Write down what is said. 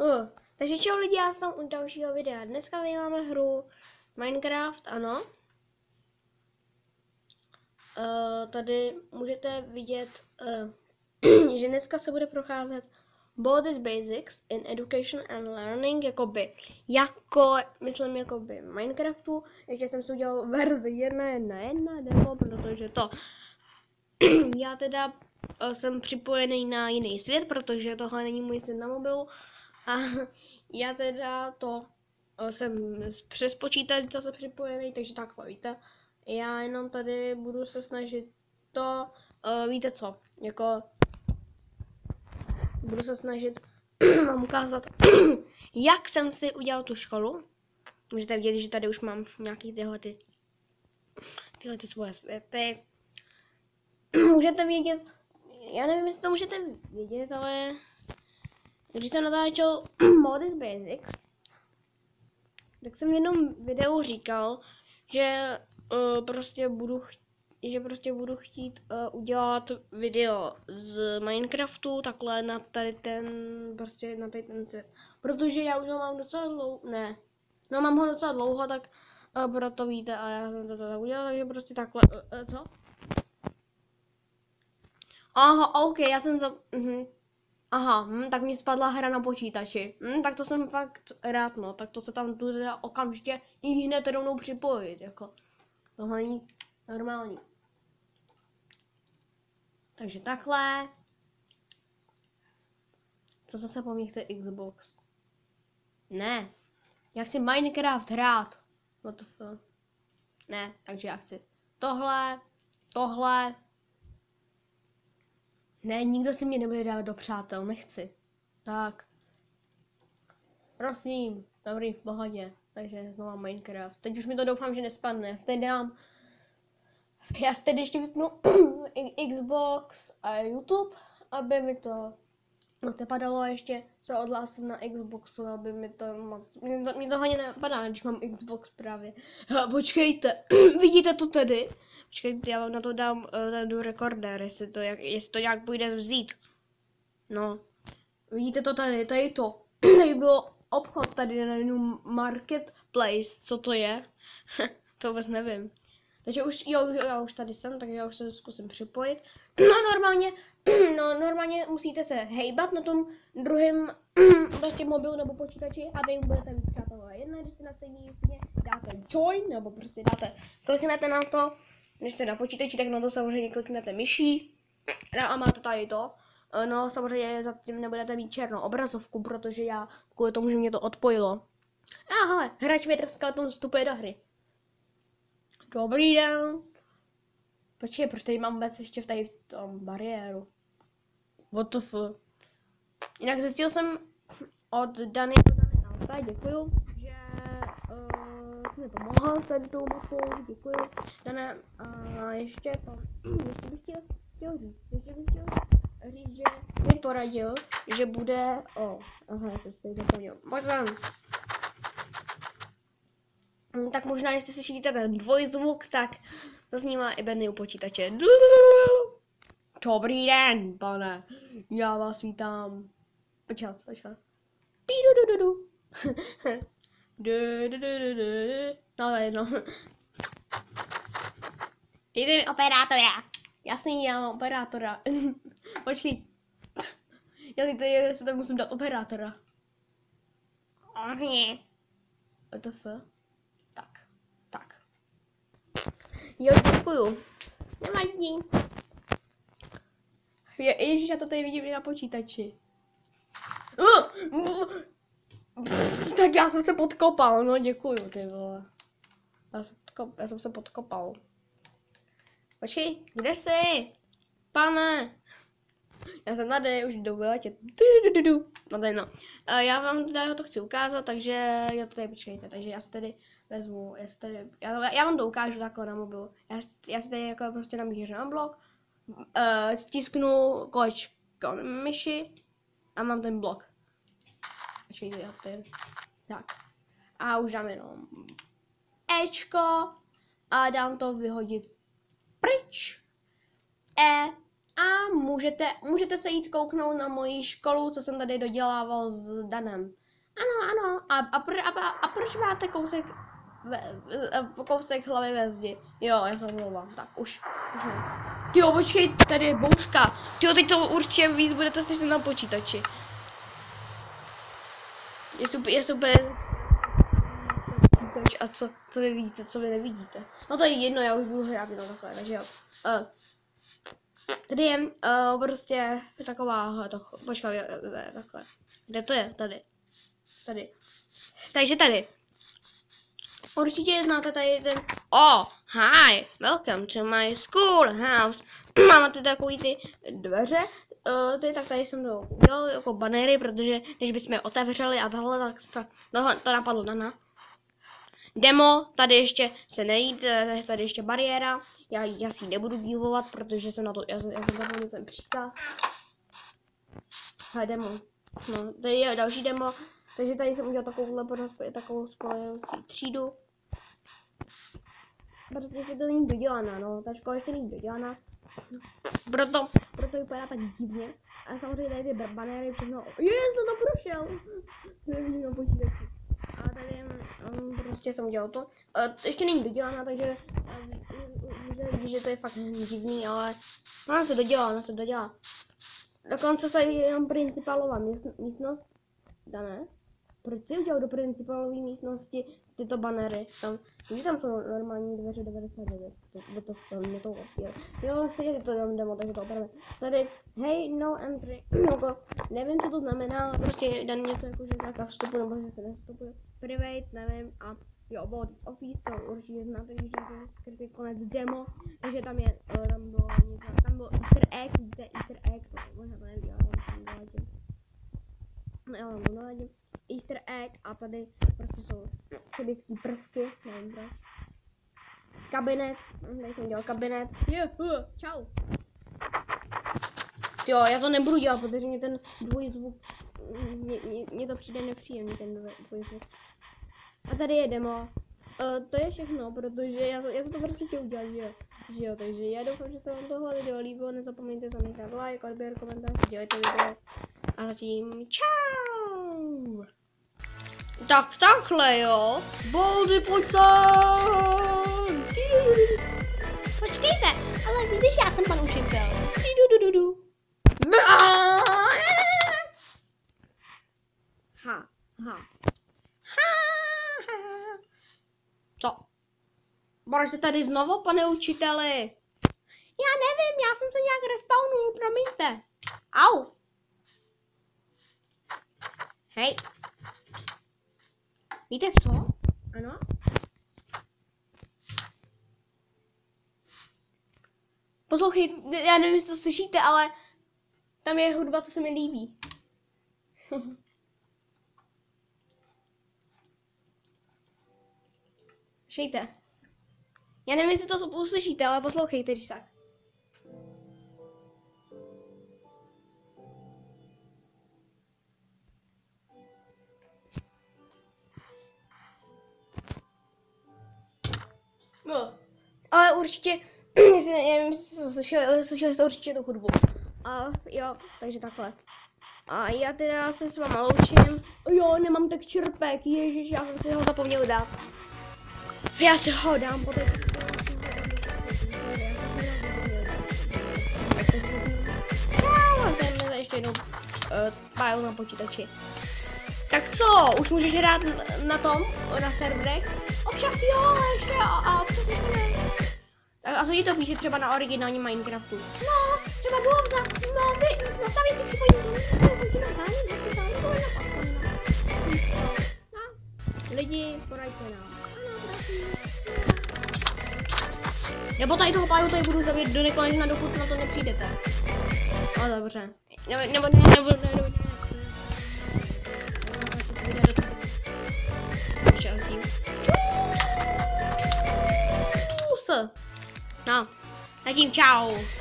Takže čau lidi, já jsem u dalšího videa. Dneska tady máme hru Minecraft, ano. Tady můžete vidět, že dneska se bude procházet Basic Basics in Education and Learning, myslím Minecraftu. Ještě jsem si udělal verzi 1.1.1 demo, protože to já teda jsem připojený na jiný svět, protože tohle není můj svět na mobilu. A já teda to jsem přes počítač zase připojený, takže takhle víte. Já jenom tady budu se snažit to, víte co, jako budu se snažit vám ukázat, jak jsem si udělal tu školu. Můžete vidět, že tady už mám nějaký tyhle svoje světy. Můžete vědět, já nevím, jestli to můžete vědět, ale když jsem natáčel Modis Basics, tak jsem v jednom videu říkal, že prostě budu chtít udělat video z Minecraftu takhle na tady ten svět. Protože já už ho mám docela dlouho, mám ho docela dlouho, tak proto víte, a já jsem to tak udělal, takže prostě takhle, co? Aha, ok, já jsem Aha, tak mi spadla hra na počítači. Tak to jsem fakt rád, no. Tak to se tam tu teda okamžitě i hned rovnou připojit, jako. Tohle není normální. Takže takhle. Co zase po mně chce Xbox? Ne. Já chci Minecraft hrát. What the fuck? Ne, takže já chci tohle. Ne, nikdo si mě nebude dávat do přátel, nechci. Tak. Prosím, dobrý, v pohodě. Takže znovu Minecraft. Teď už mi to doufám, že nespadne. Já si teď ještě vypnu Xbox a YouTube, aby mi to nepadalo, ještě se odhlásím na Xboxu, aby mi to mě to hodně nepadá, když mám Xbox právě. Počkejte, vidíte to tady? Počkejte, já vám na to dám ten rekorder, jestli to nějak půjde vzít. No, vidíte to tady, tady to. Tady bylo obchod tady na New Marketplace, co to je? To vůbec nevím. Takže já už tady jsem, takže já už se zkusím připojit. Normálně musíte se hejbat na tom druhém mobilu nebo počítači a tady budete mít přátelé. Když se na stejný dáte join, nebo prostě kliknete na to, když jste na počítači, tak na to samozřejmě kliknete myší a máte tady to. No samozřejmě zatím nebudete mít černou obrazovku, protože já kvůli tomu, že mě to odpojilo. Hele, hráč Vader Skeleton vstupuje do hry. Dobrý den. Počkej, proč tady mám vůbec ještě v tom bariéru? What the fuck? Jinak zjistil jsem od Dany Alfa, děkuju, že jsi mi pomohla tady tou mapou, děkuju. Dana, a ještě bych chtěl říct, že mi poradil, že bude, já jsem si tady zapomněl. Tak možná, jestli slyšíte ten dvojzvuk, tak to snímá i Benny u počítače. Dobrý den, pane. Já vás vítám. Počkat. Pidudududu. No, jedno. Jde mi operátora. Jasný, já mám operátora. Počkej. Já si tam musím dát operátora. What the fuck? Tak. Jo, děkuju. Nevadí. Ježíš, já to tady vidím i na počítači. Tak já jsem se podkopal, no děkuju, ty vole. Já jsem se podkopal. Počkej, kde jsi? Pane. Já jsem tady, už jdu vyletět. No tady no. Já vám teda to chci ukázat, takže já to tady počkejte, takže já se tady vezmu, já vám to ukážu takhle na mobilu. Já si tady jako prostě namířím na blok, stisknu kolečko myši a mám ten blok. Počkejte, já tady, tak. A už dám jenom Ečko a dám to vyhodit pryč. A můžete se jít kouknout na moji školu, co jsem tady dodělával s Danem. Ano. A proč máte kousek hlavy ve zdi? Jo, já se omlouvám. Tak, už ne. Tyjo, počkej, tady je bouřka. Tyjo, teď to určitě víc budete slyšet na počítači. Je super. A co vy vidíte, co vy nevidíte. No to je jedno, já už budu hrát jenom takhle, takže jo. Tady je prostě taková, počkej, takhle. Kde to je? Tady. Takže tady. Určitě znáte tady ten... Hi, welcome to my schoolhouse. Máme takový ty dveře. Tak tady jsem to udělal jako banéry, protože když bychom je otevřeli a tohle, tak to napadlo Dana. Demo, tady ještě se nejít, tady ještě bariéra. Já si ji nebudu divovat, protože jsem na to, já jsem zapomněl ten příkaz. Demo. No, tady je další demo, takže tady jsem udělal takovou spojovací třídu. Protože to není dodělaná, no, ta škola ještě není dodělaná. Proto vypadá tak divně. A samozřejmě tady ty banéry, všechno, jsem to prošel. Nevím, no počítači. A tady prostě jsem udělal to. Ještě není dodělaná, takže víš, že to je fakt divný, ale ona se dodělá. Dokonce se jenom principálová místnost, Dané. Proč jsi udělal do principálové místnosti tyto banéry? Tam jsou normální dveře 99. To opět. Jo, stejně to demo, takže to opravdu. Tady, hey, no entry. Nevím, co to znamená, prostě Dan něco jako, že nějaká vstupu, nebo že se nevstupuje. Private, nevím, a jo, bod office, to určitě znáte, když je skrytý konec demo, takže tam byl easter egg, vidíte easter egg, to možná to neviděla, já vám doladím. Easter egg a tady prostě jsou chemické prvky, nevím proč. Kabinet, tady jsem dělal kabinet. Čau. Jo, já to nebudu dělat, protože mě ten dvojí zvuk, mně to přijde nepříjemný, ten dvojí zvuk. A tady je demo. To je všechno, protože já to prostě chtěl udělat, že jo, takže já doufám, že se vám tohle video líbilo, nezapomeňte zanechat like, odběr, komentář, dělejte video. A zatím čau! Tak takhle jo, Baldi, pojď sem! Počkejte, ale víte, že já jsem pan učitel. Co? Budeš tady znovu, pane učiteli? Já nevím, já jsem se nějak respawnul, promiňte. Au! Hej. Víte co? Ano? Poslouchej, já nevím, jestli to slyšíte, ale tam je hudba, co se mi líbí. Slyšíte? Já nevím, jestli to uslyšíte, ale poslouchejte, když tak. No, ale určitě, nevím, slyšeli jste určitě tu hudbu. A jo, takže takhle. A já teda se s váma loučím. Jo, nemám tak čerpek, ježiš, já jsem si ho zapomněl dát. Já si ho dám potom. Já ještě jednou páju na počítači. Tak co, už můžeš hrát na serverech? Občas jo, ještě a občas ještě ne. Tak a co ti to píše třeba na originálním Minecraftu? No, třeba Blovza, nastavit si připojení. Lidi, poraďte nám. Nebo tady toho páju tady budu zavět do nekonečna, dokud na to nepřijdete. No dobře. Nebo No, zatím čau.